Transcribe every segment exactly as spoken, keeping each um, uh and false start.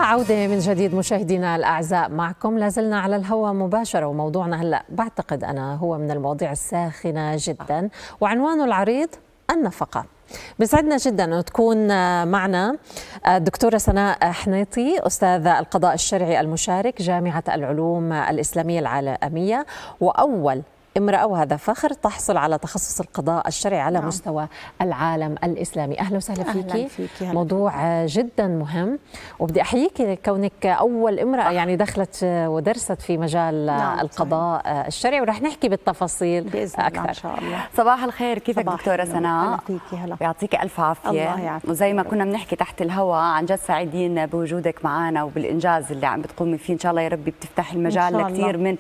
عودة من جديد مشاهدينا الأعزاء، معكم لازلنا على الهواء مباشرة، وموضوعنا هلأ بعتقد أنا هو من المواضيع الساخنة جدا، وعنوانه العريض النفقة. بيسعدنا جدا أن تكون معنا الدكتورة سناء حنيطي، أستاذ القضاء الشرعي المشارك جامعة العلوم الإسلامية العالمية، وأول امرأة وهذا فخر تحصل على تخصص القضاء الشرعي على نعم. مستوى العالم الإسلامي. أهلا وسهلا فيكي. فيكي موضوع جدا مهم، وبدي أحييك كونك أول امرأة يعني دخلت ودرست في مجال نعم. القضاء صحيح. الشرعي، ورح نحكي بالتفاصيل بإذن أكثر الله إن شاء الله. صباح الخير، كيفك دكتورة سناء؟ يعطيك ألف عافية. الله يعافيك. وزي ما كنا بنحكي تحت الهواء، عن جد سعيدين بوجودك معنا وبالإنجاز اللي عم بتقومي فيه. إن شاء الله يا ربي بتفتح المجال لكثير من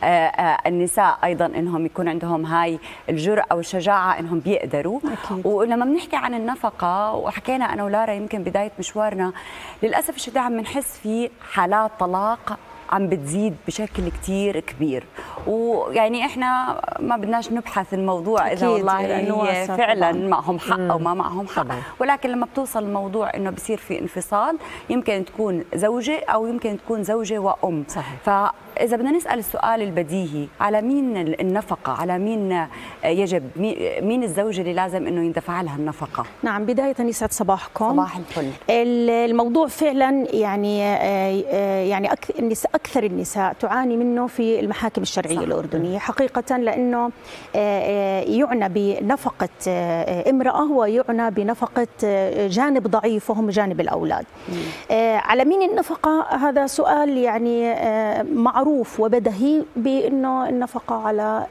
النساء أيضا إنهم يكون عندهم هاي الجرأة والشجاعة إنهم بيقدروا. أكيد. ولما بنحكي عن النفقة، وحكينا أنا ولارا يمكن بداية مشوارنا، للأسف الشديد عم بنحس في حالات طلاق عم بتزيد بشكل كتير كبير، ويعني احنا ما بدناش نبحث الموضوع اذا والله هي فعلا طبعاً. معهم حق او ما معهم حق طبعاً. ولكن لما بتوصل الموضوع انه بصير في انفصال، يمكن تكون زوجه او يمكن تكون زوجه وام. صحيح. فاذا بدنا نسال السؤال البديهي، على مين النفقه؟ على مين يجب مين الزوجه اللي لازم انه يندفع لها النفقه؟ نعم، بدايه يسعد صباحكم. صباح الفل. الموضوع فعلا يعني يعني النساء أكثر النساء تعاني منه في المحاكم الشرعية صح. الأردنية حقيقة، لأنه يعنى بنفقة امرأة ويعنى بنفقة جانب ضعيف وهم جانب الأولاد. على مين النفقة؟ هذا سؤال يعني معروف وبدهي، بأنه النفقة على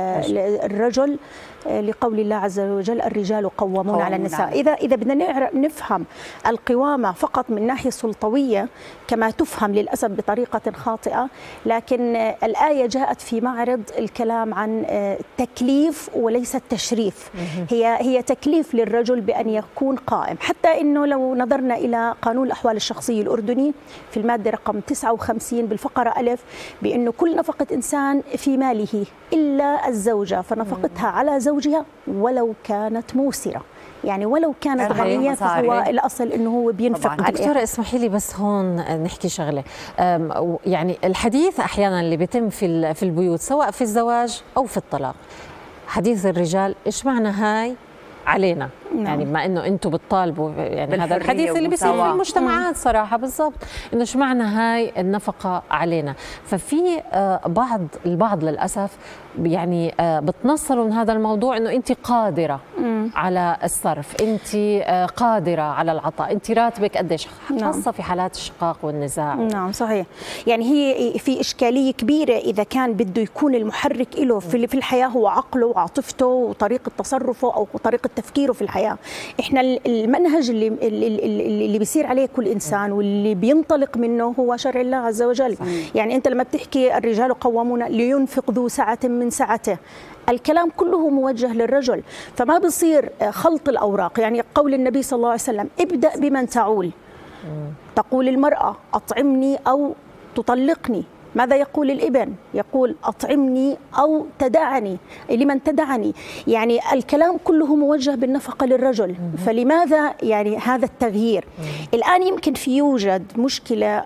الرجل لقول الله عز وجل الرجال قوامون على النساء. إذا إذا بدنا نفهم القوامة فقط من ناحية سلطوية كما تفهم للأسف بطريقة خاطئة، لكن الآية جاءت في معرض الكلام عن تكليف وليس التشريف. هي هي تكليف للرجل بأن يكون قائم، حتى إنه لو نظرنا إلى قانون الأحوال الشخصية الأردني في المادة رقم تسعة وخمسين بالفقرة ألف، بأنه كل نفقة إنسان في ماله إلا الزوجة فنفقتها على زوجها ولو كانت موسرة، يعني ولو كانت غنية فهو الأصل إنه هو بينفق عليها. دكتورة اسمحي لي بس هون نحكي شغلة، يعني الحديث أحيانا اللي بيتم في في البيوت سواء في الزواج أو في الطلاق، حديث الرجال إيش معنى هاي علينا؟ نعم. يعني بما انه انتم بتطالبوا يعني هذا الحديث اللي بيصير في المجتمعات صراحه بالضبط، انه ايش معنى هاي النفقه علينا؟ ففي بعض البعض للاسف يعني بتنصلوا من هذا الموضوع انه انت قادره مم. على الصرف، انت قادره على العطاء، انت راتبك قديش، خاصه في حالات الشقاق والنزاع. نعم صحيح، يعني هي في اشكاليه كبيره اذا كان بده يكون المحرك له في في الحياه هو عقله وعاطفته وطريقه تصرفه او طريقه تفكيره في الحياه. احنا المنهج اللي اللي, اللي بيصير عليه كل انسان واللي بينطلق منه هو شرع الله عز وجل. صحيح. يعني انت لما بتحكي الرجال قوامون لينفق ذو سعة من سعته، الكلام كله موجه للرجل، فما بصير خلط الأوراق. يعني قول النبي صلى الله عليه وسلم ابدأ بمن تعول، تقول المرأة أطعمني أو تطلقني، ماذا يقول الابن؟ يقول أطعمني أو تدعني، لمن تدعني، يعني الكلام كله موجه بالنفقة للرجل. فلماذا يعني هذا التغيير؟ الآن يمكن في يوجد مشكلة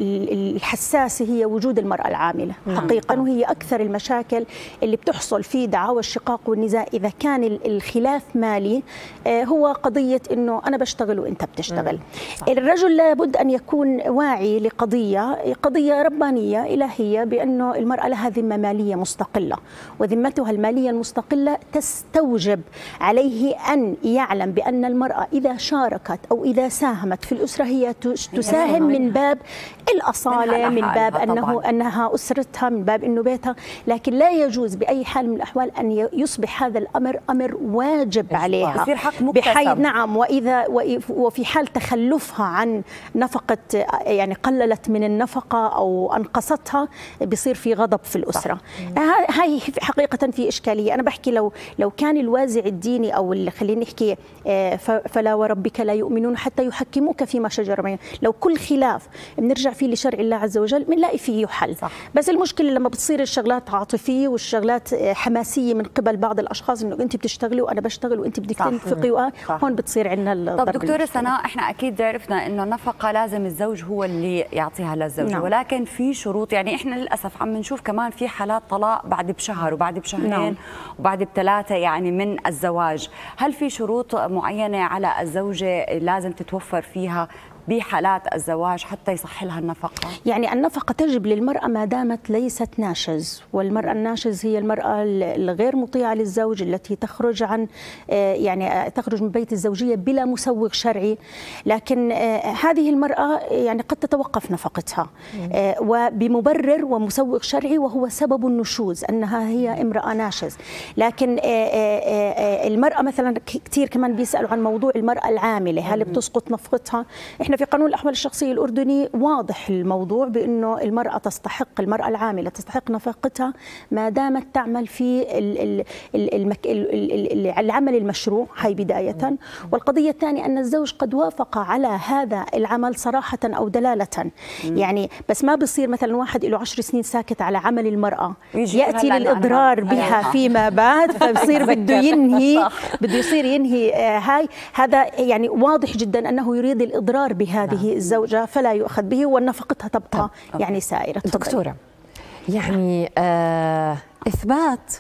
الحساسة هي وجود المرأة العاملة حقيقة، وهي أكثر المشاكل اللي بتحصل في دعاوى الشقاق والنزاع إذا كان الخلاف مالي، هو قضية إنه أنا بشتغل وأنت بتشتغل. الرجل لابد أن يكون واعي لقضية قضية ربانية إلهية، بأنه المرأة لها ذمة مالية مستقلة، وذمتها المالية المستقلة تستوجب عليه أن يعلم بأن المرأة إذا شاركت أو إذا ساهمت في الأسرة هي تساهم من باب الأصالة، من باب أنه أنها أسرتها، من باب أنه بيتها، لكن لا يجوز بأي حال من الأحوال أن يصبح هذا الأمر أمر واجب عليها بحيث نعم، وإذا وفي حال تخلفها عن نفقة، يعني قللت من النفقة أو أنقصت نفقتها بصير في غضب في الاسره. هاي حقيقه في اشكاليه. انا بحكي لو لو كان الوازع الديني او اللي خلينا نحكي فلا وربك لا يؤمنون حتى يحكموك فيما شجر بينهم، لو كل خلاف بنرجع فيه لشرع الله عز وجل بنلاقي فيه حل. صح. بس المشكله لما بتصير الشغلات عاطفيه والشغلات حماسيه من قبل بعض الاشخاص، انه انت بتشتغلي وانا بشتغل وانت بدك تنفقي، هون بتصير عندنا. طب دكتوره سناء، احنا اكيد عرفنا انه النفقه لازم الزوج هو اللي يعطيها للزوجه. نعم. ولكن في شروط، يعني احنا للاسف عم نشوف كمان في حالات طلاق بعد بشهر وبعد بشهرين. نعم. وبعد بثلاثه يعني من الزواج. هل في شروط معينه على الزوجه لازم تتوفر فيها بحالات الزواج حتى يصح لها النفقة؟ يعني النفقة تجب للمرأة ما دامت ليست ناشز، والمرأة الناشز هي المرأة الغير مطيعة للزوج التي تخرج عن يعني تخرج من بيت الزوجية بلا مسوغ شرعي، لكن هذه المرأة يعني قد تتوقف نفقتها وبمبرر ومسوغ شرعي وهو سبب النشوز أنها هي امرأة ناشز. لكن المرأة مثلا كثير كمان بيسألوا عن موضوع المرأة العاملة، هل بتسقط نفقتها؟ احنا في قانون الاحوال الشخصيه الاردني واضح الموضوع بانه المراه تستحق، المراه العامله تستحق نفقتها ما دامت تعمل في العمل المشروع، هي بدايه. والقضيه الثانيه ان الزوج قد وافق على هذا العمل صراحه او دلاله. يعني بس ما بصير مثلا واحد له عشر سنين ساكت على عمل المراه ياتي للاضرار بها فيما بعد، فبصير بده ينهي، بده يصير ينهي هاي. هذا يعني واضح جدا انه يريد الاضرار بهذه نعم. الزوجة، فلا يؤخذ به ونفقتها تبقى طب. يعني سائرة. دكتورة، يعني آه إثبات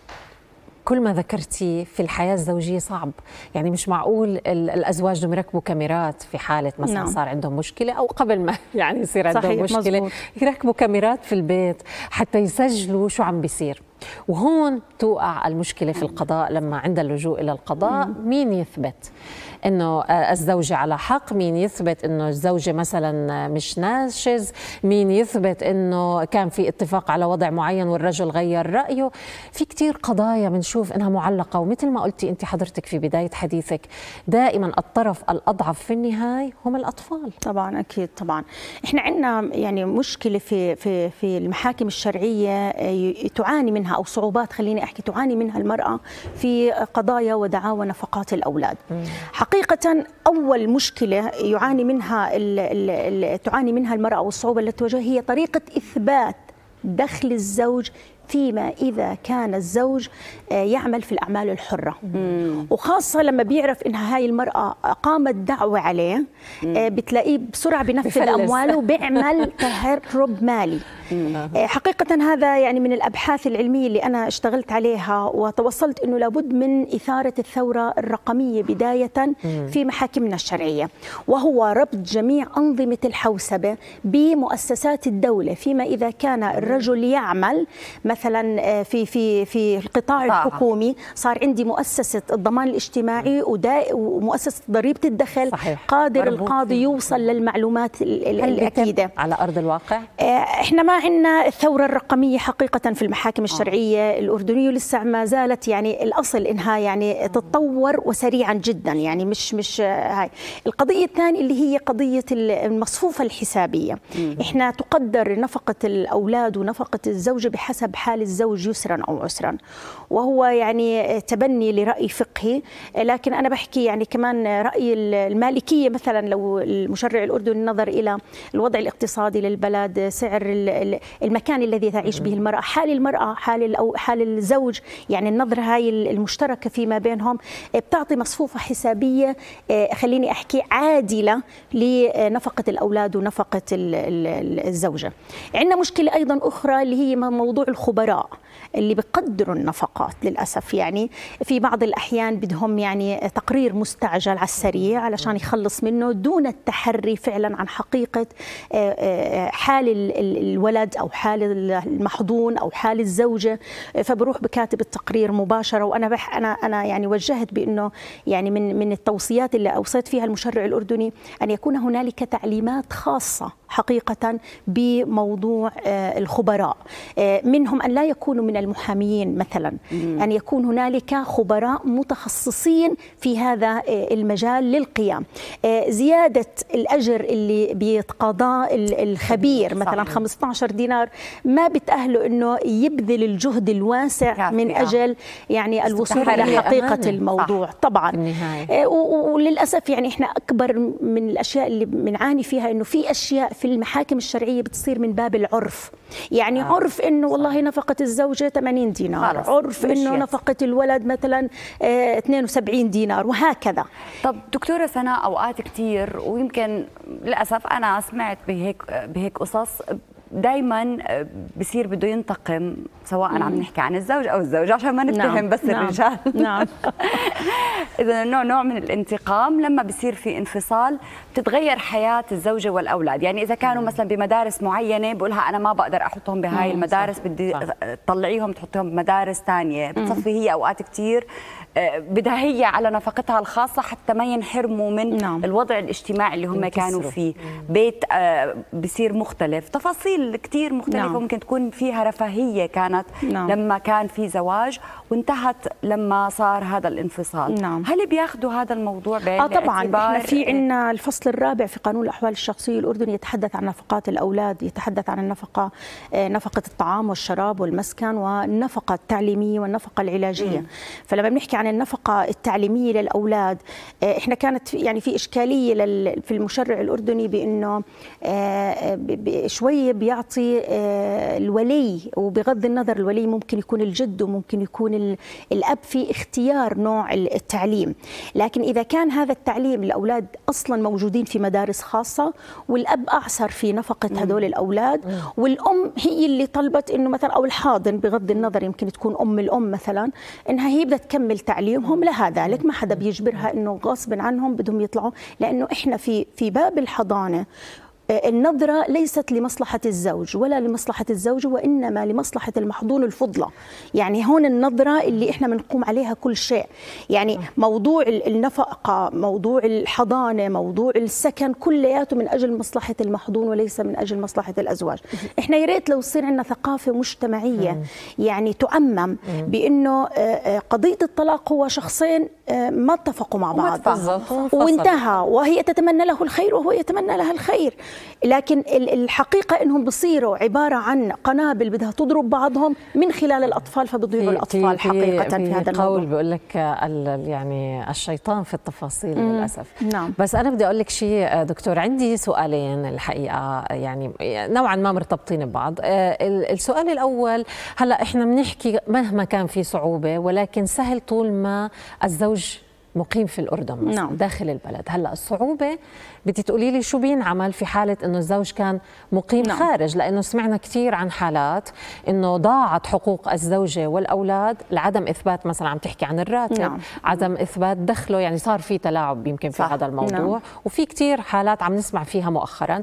كل ما ذكرتي في الحياة الزوجية صعب. يعني مش معقول الأزواج بدهم يركبوا كاميرات في حالة مثلا نعم. صار عندهم مشكلة أو قبل ما يعني يصير عندهم مشكلة مزبوط. يركبوا كاميرات في البيت حتى يسجلوا شو عم بيصير. وهون توقع المشكلة في القضاء لما عند اللجوء إلى القضاء. مين يثبت انه الزوجه على حق؟ مين يثبت انه الزوجه مثلا مش ناشز؟ مين يثبت انه كان في اتفاق على وضع معين والرجل غير رايه؟ في كثير قضايا بنشوف انها معلقه، ومثل ما قلتي انت حضرتك في بدايه حديثك، دائما الطرف الاضعف في النهايه هم الاطفال. طبعا اكيد طبعا. احنا عندنا يعني مشكله في في في المحاكم الشرعيه تعاني منها، او صعوبات خليني احكي تعاني منها المراه في قضايا ودعاوى نفقات الاولاد. م. حقيقة أول مشكلة يعاني منها ال ال ال تعاني منها المرأة والصعوبة التي تواجهها هي طريقة إثبات دخل الزوج فيما إذا كان الزوج يعمل في الأعمال الحرة. مم. وخاصة لما بيعرف إنها هاي المرأة قامت دعوة عليه، مم. بتلاقيه بسرعة بنفذ أمواله وبيعمل تهرب مالي. مم. حقيقة هذا يعني من الأبحاث العلمية اللي أنا اشتغلت عليها، وتوصلت إنه لابد من إثارة الثورة الرقمية بداية مم. في محاكمنا الشرعية، وهو ربط جميع أنظمة الحوسبة بمؤسسات الدولة فيما إذا كان الرجل يعمل مثلا في في في القطاع الحكومي. صار عندي مؤسسه الضمان الاجتماعي ومؤسسه ضريبه الدخل. صحيح. قادر القاضي يوصل للمعلومات الاكيده على ارض الواقع. احنا ما عندنا الثوره الرقميه حقيقه في المحاكم الشرعيه آه. الاردنيه، ولسه ما زالت يعني الاصل انها يعني تتطور وسريعا جدا، يعني مش مش هاي. القضيه الثانيه اللي هي قضيه المصفوفه الحسابيه. مم. احنا تقدر نفقه الاولاد ونفقه الزوجه بحسب حال الزوج يسرا أو عسرا، وهو يعني تبني لرأي فقهي. لكن أنا بحكي يعني كمان رأي المالكية، مثلا لو المشرع الأردني نظر إلى الوضع الاقتصادي للبلد، سعر المكان الذي تعيش به المرأة، حال المرأة، حال أو حال الزوج، يعني النظرة هاي المشتركة فيما بينهم بتعطي مصفوفة حسابية خليني أحكي عادلة لنفقة الأولاد ونفقة الزوجة. عندنا مشكلة أيضا أخرى اللي هي موضوع الخبراء اللي بيقدروا النفقات. للأسف يعني في بعض الأحيان بدهم يعني تقرير مستعجل على السريع علشان يخلص منه دون التحري فعلا عن حقيقة حال الولد أو حال المحضون أو حال الزوجة، فبروح بكاتب التقرير مباشرة. وأنا بح أنا أنا يعني وجهت بأنه يعني من من التوصيات اللي أوصيت فيها المشرع الأردني أن يكون هنالك تعليمات خاصة حقيقة بموضوع الخبراء، منهم لهم أن لا يكونوا من المحامين مثلا، مم. أن يكون هنالك خبراء متخصصين في هذا المجال للقيام. زيادة الأجر اللي بيتقاضاه الخبير مثلا خمسة عشر دينار ما بتأهله أنه يبذل الجهد الواسع من أجل يعني الوصول إلى حقيقة الموضوع. صح. طبعا وللأسف يعني إحنا أكبر من الأشياء اللي بنعاني فيها أنه في أشياء في المحاكم الشرعية بتصير من باب العرف، يعني آه. عرف أنه والله نفقة الزوجة ثمانين دينار، عرف أنه نفقة الولد مثلا اثنين وسبعين دينار وهكذا. طب دكتورة سناء، أوقات كتير ويمكن للأسف أنا سمعت بهيك بهيك قصص دايما بصير بده ينتقم، سواء مم. عم نحكي عن الزوج او الزوجه عشان ما نتهم نعم. بس نعم. الرجال. نعم. اذا نوع نوع من الانتقام لما بصير في انفصال بتتغير حياه الزوجه والاولاد، يعني اذا كانوا مم. مثلا بمدارس معينه بقولها انا ما بقدر احطهم بهاي مم. المدارس، صح. بدي صح. تطلعيهم تحطيهم بمدارس ثانيه، بتصفي هي اوقات كثير بدها هي على نفقتها الخاصه حتى ما ينحرموا من نعم. الوضع الاجتماعي اللي هم كانوا فيه. مم. بيت بصير مختلف، تفاصيل كثير مختلفه. نعم. ممكن تكون فيها رفاهيه كانت نعم. لما كان في زواج وانتهت لما صار هذا الانفصال. نعم. هل بياخذوا هذا الموضوع بعين اه طبعا احنا في عندنا الفصل الرابع في قانون الاحوال الشخصيه الاردني يتحدث عن نفقات الاولاد، يتحدث عن النفقه نفقه الطعام والشراب والمسكن والنفقه التعليميه والنفقه العلاجيه. مم. فلما بنحكي عن النفقه التعليميه للاولاد، احنا كانت يعني في اشكاليه في المشرع الاردني بانه شويه بيعطي الولي، وبغض النظر الولي ممكن يكون الجد وممكن يكون الاب في اختيار نوع التعليم، لكن اذا كان هذا التعليم الاولاد اصلا موجودين في مدارس خاصه والاب اعسر في نفقه هذول الاولاد والام هي اللي طلبت انه مثلا او الحاضن بغض النظر يمكن تكون ام الام مثلا انها هي بدها تكمل تعليمهم، لها ذلك ما حدا بيجبرها انه غصب عنهم بدهم يطلعوا، لانه احنا في في باب الحضانه النظرة ليست لمصلحة الزوج ولا لمصلحة الزوجة، وإنما لمصلحة المحظون الفضلى. يعني هون النظرة اللي إحنا بنقوم عليها كل شيء، يعني موضوع النفقة، موضوع الحضانة، موضوع السكن، كلياته من أجل مصلحة المحظون وليس من أجل مصلحة الأزواج. إحنا يا ريت لو يصير عندنا ثقافة مجتمعية يعني تعمم بأنه قضية الطلاق هو شخصين ما اتفقوا مع بعض وانتهى، وهي تتمنى له الخير وهو يتمنى لها الخير، لكن الحقيقة إنهم بصيروا عبارة عن قنابل بدها تضرب بعضهم من خلال الأطفال، فبضيعوا الأطفال حقيقة في, في هذا الموضوع. قول بيقول لك يعني الشيطان في التفاصيل للأسف. نعم. بس أنا بدي أقول لك شيء دكتور، عندي سؤالين الحقيقة يعني نوعا ما مرتبطين ببعض. السؤال الأول، هلا إحنا بنحكي مهما كان في صعوبة ولكن سهل طول ما الزوج مقيم في الأردن مثلا. نعم. داخل البلد. هلا الصعوبة بدي تقولي لي شو بينعمل في حالة إنه الزوج كان مقيم نعم. خارج، لأنه سمعنا كثير عن حالات إنه ضاعت حقوق الزوجة والأولاد لعدم إثبات، مثلا عم تحكي عن الراتب، نعم. عدم إثبات دخله، يعني صار في تلاعب يمكن في صح. هذا الموضوع. نعم. وفي كثير حالات عم نسمع فيها مؤخرا.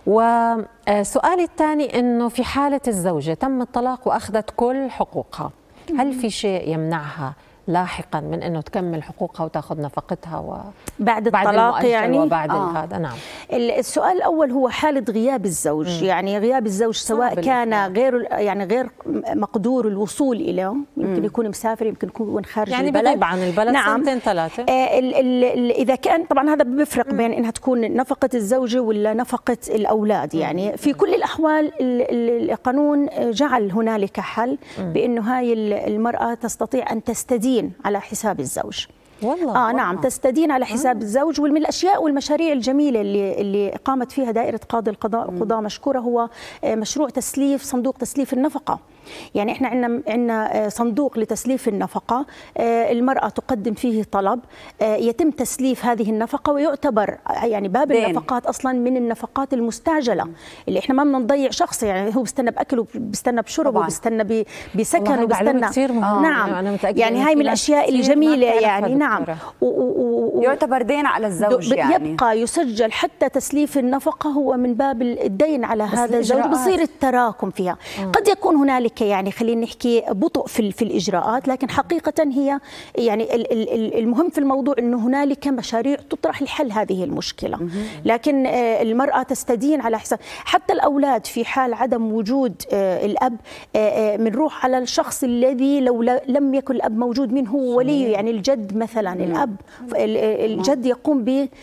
وسؤالي الثاني إنه في حالة الزوجة تم الطلاق وأخذت كل حقوقها، هل في شيء يمنعها لاحقا من انه تكمل حقوقها وتاخذ نفقتها و بعد الطلاق يعني وبعد آه. هذا؟ نعم. السؤال الاول هو حاله غياب الزوج. مم. يعني غياب الزوج سواء كان غير يعني غير مقدور الوصول اليه، يمكن يكون مسافر، يمكن يكون خارج يعني البلد، يعني بغيب عن البلد نعم. سنتين ثلاثه. آه ال ال اذا كان طبعا هذا بيفرق بين انها تكون نفقه الزوجه ولا نفقه الاولاد. يعني في كل الاحوال القانون جعل هنالك حل بانه هاي المراه تستطيع ان تستدين على حساب الزوج. والله اه والله. نعم، تستدين على حساب آه. الزوج. ومن الاشياء والمشاريع الجميله اللي اللي قامت فيها دائره قاضي القضاء القضاة مشكوره هو مشروع تسليف صندوق تسليف النفقه. يعني احنا عندنا عندنا صندوق لتسليف النفقه، المراه تقدم فيه طلب، يتم تسليف هذه النفقه، ويعتبر يعني باب دين. النفقات اصلا من النفقات المستعجله اللي احنا ما بدنا نضيع شخص، يعني هو بيستنى باكل وبيستنى بشرب وبيستنى بسكن وبيستنى. آه. نعم أنا يعني هاي من الاشياء الجميله يعني نعم. و و يعتبر دين على الزوج، يعني يبقى يسجل حتى تسليف النفقه هو من باب الدين على هذا الزوج، بصير التراكم فيها. م. قد يكون هنالك هناك يعني خلينا نحكي بطء في في الاجراءات، لكن حقيقه هي يعني المهم في الموضوع انه هنالك مشاريع تطرح لحل هذه المشكله، لكن المراه تستدين على حساب حتى الاولاد في حال عدم وجود الاب، بنروح على الشخص الذي لو لم يكن الاب موجود من هو وليه، يعني الجد مثلا. الاب الجد يقوم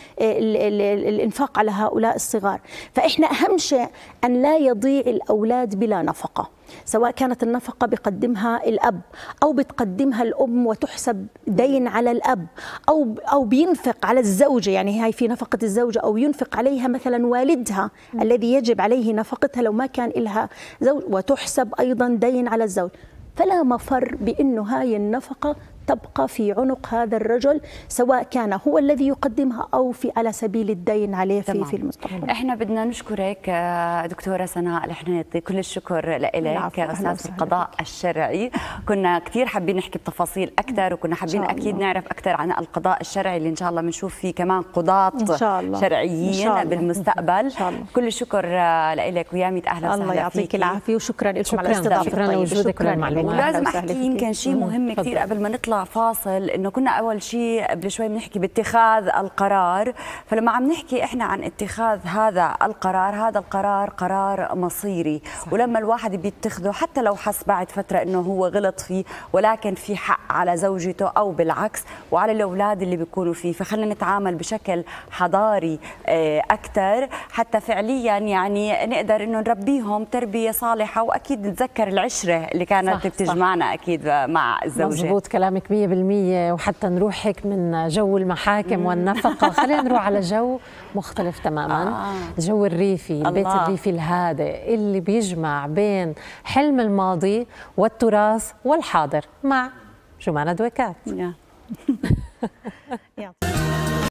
بالانفاق على هؤلاء الصغار. فاحنا اهم شيء ان لا يضيع الاولاد بلا نفقه، سواء كانت النفقة بيقدمها الأب أو بتقدمها الأم وتحسب دين على الأب، أو أو بينفق على الزوجة، يعني هاي في نفقة الزوجة، أو ينفق عليها مثلا والدها م. الذي يجب عليه نفقتها لو ما كان لها زوج، وتحسب أيضا دين على الزوج. فلا مفر بأنه هاي النفقة تبقى في عنق هذا الرجل، سواء كان هو الذي يقدمها او في على سبيل الدين عليه في في المستقبل. احنا بدنا نشكرك دكتوره سناء الحنيطي، كل الشكر لك استاذ القضاء الشرعي. كنا كثير حابين نحكي بتفاصيل اكثر، وكنا حابين اكيد نعرف اكثر عن القضاء الشرعي اللي ان شاء الله بنشوف فيه كمان قضاة شرعيين بالمستقبل. كل الشكر لك ويا ميت اهلا وسهلا. الله يعطيك العافيه وشكرا لكم على الاستضافه. شكرا لوجودك والمعلومات. ولازم احكي يمكن شيء مهم كثير قبل ما نطلع فاصل، انه كنا اول شيء قبل شوي بنحكي باتخاذ القرار، فلما عم نحكي احنا عن اتخاذ هذا القرار، هذا القرار قرار مصيري. صحيح. ولما الواحد بيتخذه حتى لو حس بعد فتره انه هو غلط فيه، ولكن في حق على زوجته او بالعكس وعلى الاولاد اللي بيكونوا فيه، فخلينا نتعامل بشكل حضاري اكثر حتى فعليا يعني نقدر انه نربيهم تربيه صالحه، واكيد نتذكر العشره اللي كانت صح بتجمعنا صح. اكيد مع الزوجه. مزبوط كلامك مية بالمية. وحتى نروح هيك من جو المحاكم والنفقه، خلينا نروح على جو مختلف تماما. آه. الجو الريفي، البيت الله. الريفي الهادئ اللي بيجمع بين حلم الماضي والتراث والحاضر مع جمانة دويكات.